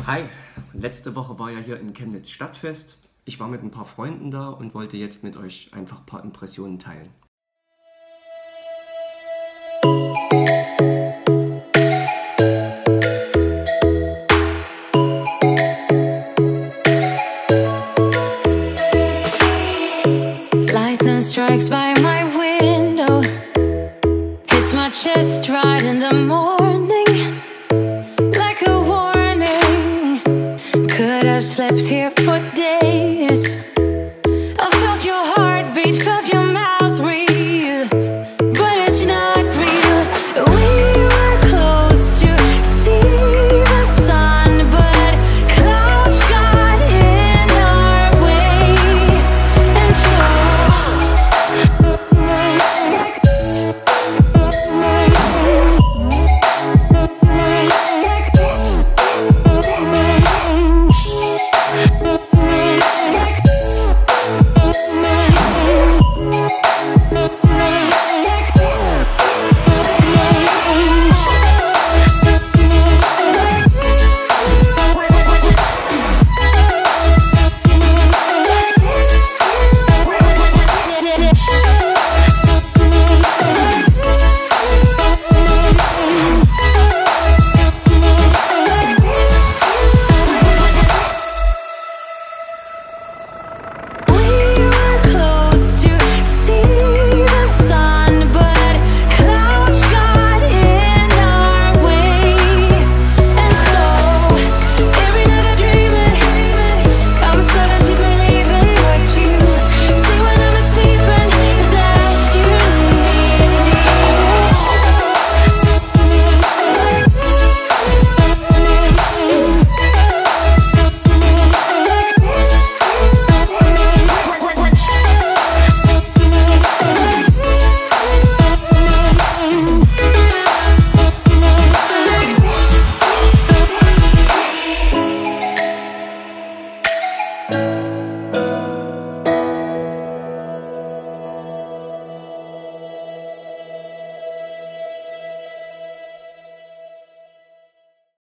Hi, letzte Woche war ja hier in Chemnitz Stadtfest. Ich war mit ein paar Freunden da und wollte jetzt mit euch einfach ein paar Impressionen teilen. Lightning strikes by my window, hits my chest right in the morning, like a warning. Could have slept here